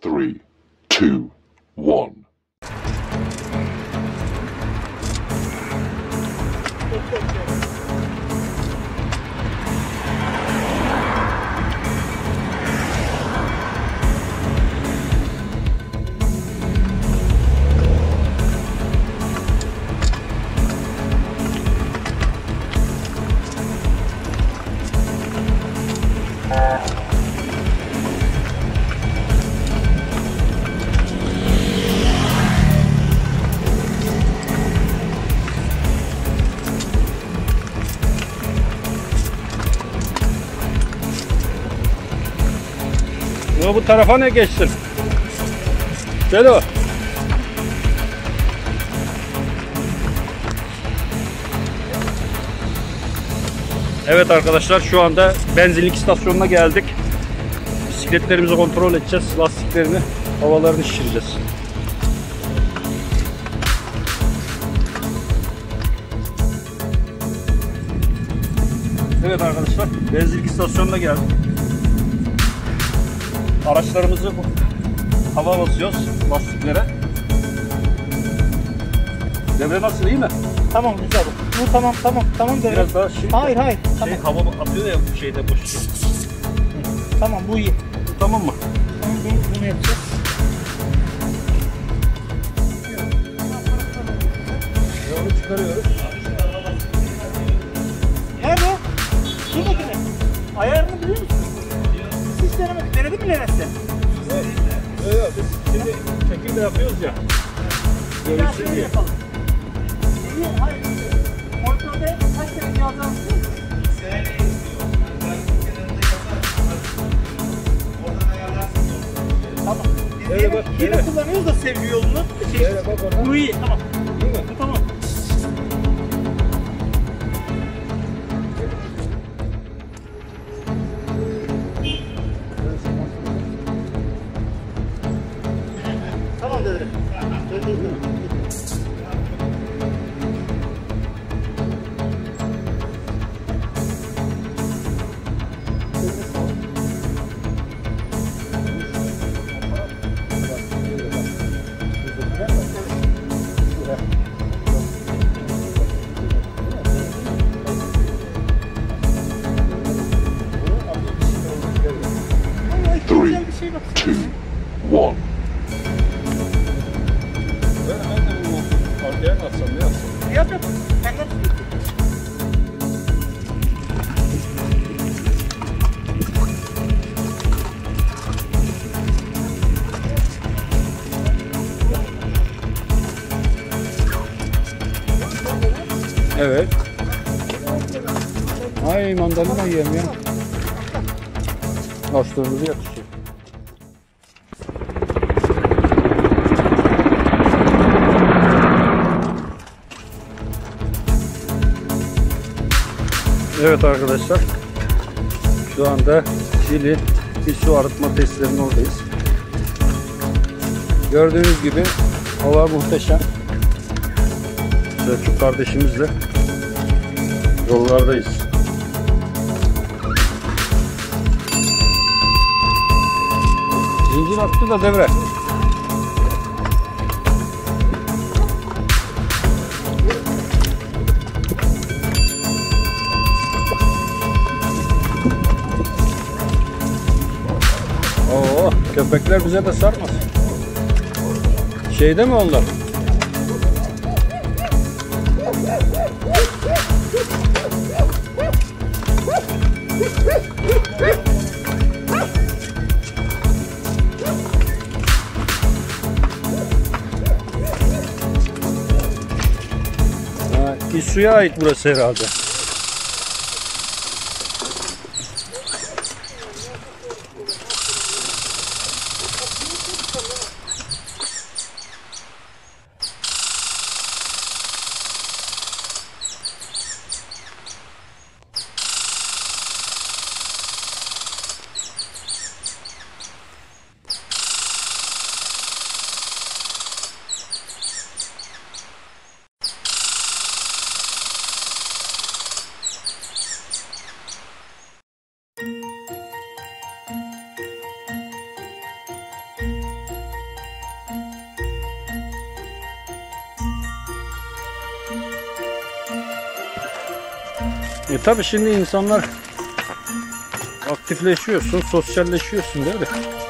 3, 2, 1. Bu tarafa ne geçsin? Selo. Evet arkadaşlar, şu anda benzinlik istasyonuna geldik. Bisikletlerimizi kontrol edeceğiz. Lastiklerini, havalarını şişireceğiz. Evet arkadaşlar, benzinlik istasyonuna geldik. Araçlarımızı hava basıyoruz lastiklere. Devre nasıl, iyi mi? Tamam güzel. Bu tamam devre. Biraz daha şey. Hayır. Şey, hava atıyor ya bu şeyde, boş. Tamam, bu iyi. Bu tamam mı? Tamam, bunu yapacağız. Onu çıkarıyoruz. Nerede? Şuradaki mi? Ayarını biliyor musun? Hiç denemedik. Denedin mi Levent'te? Evet. Biz şimdi çekimde yapıyoruz ya. Görürsün diye. Yapalım. Hayır. Monitörde kaç derece yazarsın? Tamam. Biz yine kullanıyoruz da sevgi yolunu. Bu iyi. Tamam. Bu tamam. Tamam dedi. Yap. Kendim. Evet. Ay, mandalina yiyeyim ya. Açtığımızı yakışıyor. Evet arkadaşlar, şu anda Şili bir su arıtma testlerinin oradayız. Gördüğünüz gibi hava muhteşem. Selçuk kardeşimizle yollardayız. Zincir attı da devre. Oo, köpekler bize de sarmasın. Şeyde mi onlar? İSU'ya ait burası herhalde. Tabii şimdi insanlar aktifleşiyorsun, sosyalleşiyorsun değil mi?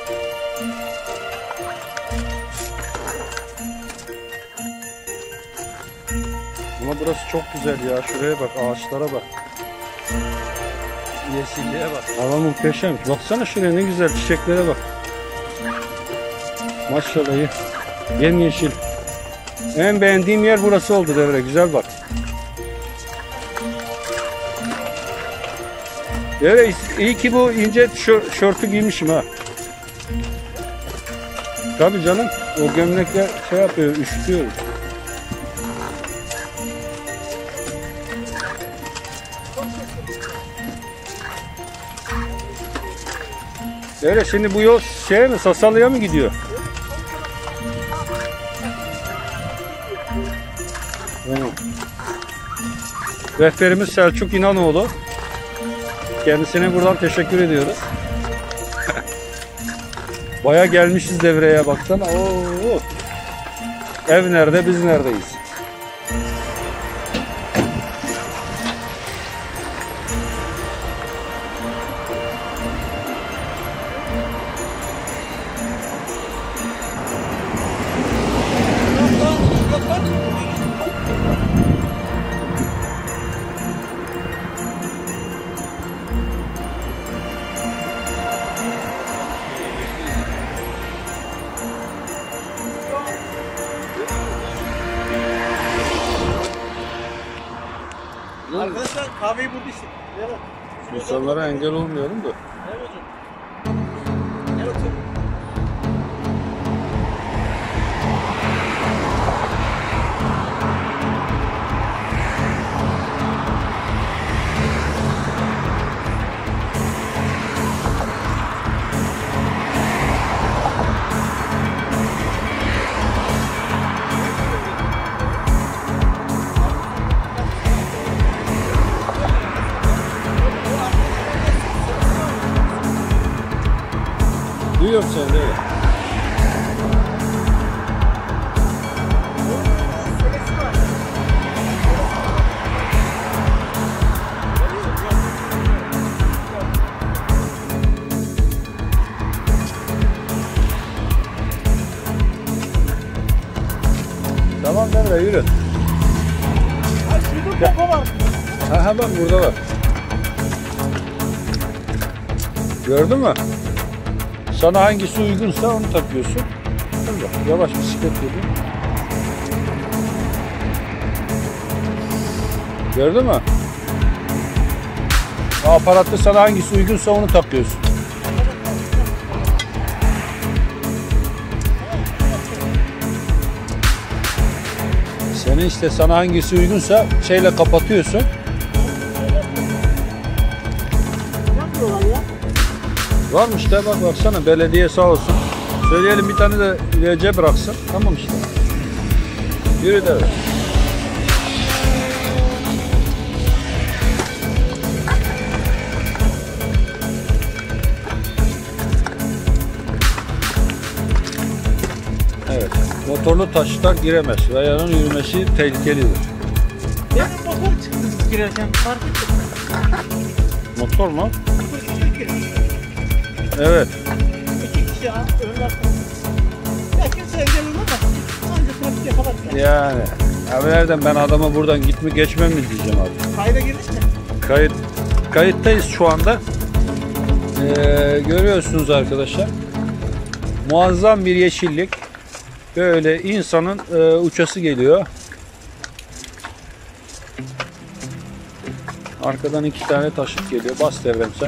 Ama burası çok güzel ya. Şuraya bak, ağaçlara bak. Yeşilliğe bak. Hava muhteşem. Baksana şuraya, ne güzel çiçeklere bak. Maşallah. Yemyeşil. En beğendiğim yer burası oldu Devre. Güzel bak. Devre, iyi ki bu ince şortu giymişim ha. Tabii canım. O gömlekler şey yapıyor, üşütüyor. Devre, şimdi bu yol şeye mi, Sasalı'ya mı gidiyor? Rehberimiz Selçuk İnanoğlu. Kendisine buradan teşekkür ediyoruz. Baya gelmişiz Devre'ye, baksana. Oo. Ev nerede, biz neredeyiz? Arkadaşlar kahveyi burada içtik. Evet. İnsanlara engel olmayalım da. Evet hocam. Evet hocam. Duyuyorum seni Devre. Tamam Devre, yürü. Ha, şurada topa var. Ha bak, burada var. Gördün mü? Sana hangisi uygunsa onu takıyorsun. Bak, yavaş bisiklet geliyor. Gördün mü? O aparatta sana hangisi uygunsa onu takıyorsun. Senin işte, sana hangisi uygunsa şeyle kapatıyorsun. Yapmıyorlar ya. Varmış da bak, baksana, belediye sağ olsun. Söyleyelim, bir tane de VC bıraksın. Tamam işte. Yürü Devre. Evet. Motorlu taşıtlar giremez. Yayanın yürümesi tehlikelidir. Benim motor çıktı biz girerken. Fark ettim. Motor mu? Motor çıktı girerken. Evet. İki kişi önler. Ya kimse engel olmaz da. Ancak trafik yakalar. Yani. Abi nereden ben adama buradan geçmem mi diyeceğim abi. Kayda girmiş mi? Kayıttayız şu anda. Görüyorsunuz arkadaşlar. Muazzam bir yeşillik. Böyle insanın uçası geliyor. Arkadan 2 tane taşıt geliyor. Bas Devrem sen.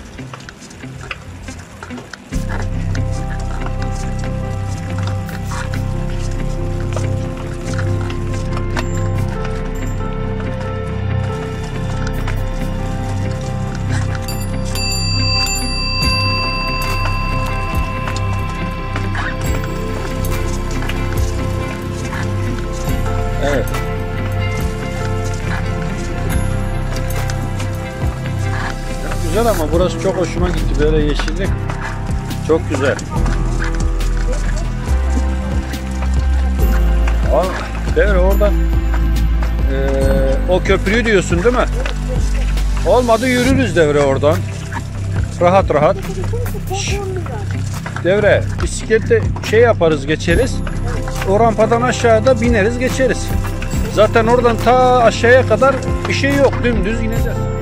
Evet. Güzel ama burası çok hoşuma gitti. Böyle yeşillik çok güzel. Devre oradan o köprüyü diyorsun değil mi? Olmadı yürürüz devre oradan. Rahat rahat. Devre bisiklette şey yaparız, geçeriz. O rampadan aşağıda bineriz, geçeriz. Zaten oradan ta aşağıya kadar bir şey yok, dümdüz ineceğiz.